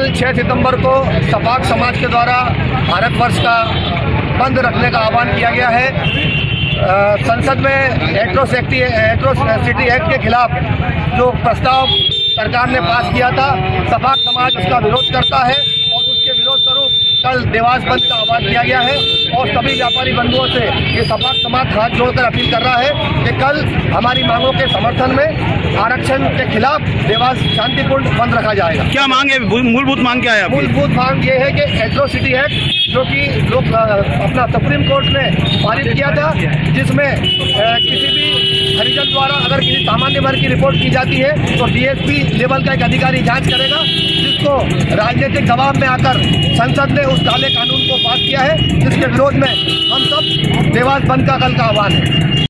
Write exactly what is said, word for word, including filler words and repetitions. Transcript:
कल छह सितंबर को सपाक समाज के द्वारा भारतवर्ष का बंद रखने का आह्वान किया गया है। आ, संसद में एट्रोसिटी एट्रोसिटी एक्ट के खिलाफ जो प्रस्ताव सरकार ने पास किया था, सपाक समाज उसका विरोध करता है और उसके विरोध स्वरूप कल देवास बंद का आह्वान किया गया है। और सभी व्यापारी बंधुओं से ये सपाक समाज हाथ जोड़कर अपील कर रहा है कि कल हमारी मांगों के समर्थन में आरक्षण के खिलाफ देवास शांतिपूर्ण बंद रखा जाएगा। क्या मांग है? मूलभूत मांग क्या है? मूलभूत मांग ये है कि एट्रोसिटी एक्ट जो कि लोग अपना सुप्रीम कोर्ट ने पारित किया था, जिसमें किसी भी हरिजन द्वारा अगर किसी सामान्य वर्ग की रिपोर्ट की जाती है तो डीएसपी लेवल का एक अधिकारी जांच करेगा, जिसको राजनीतिक दबाव में आकर संसद ने उस काले कानून को पास किया है, जिसके विरोध में हम सब देवास बंद का कल का आह्वान है।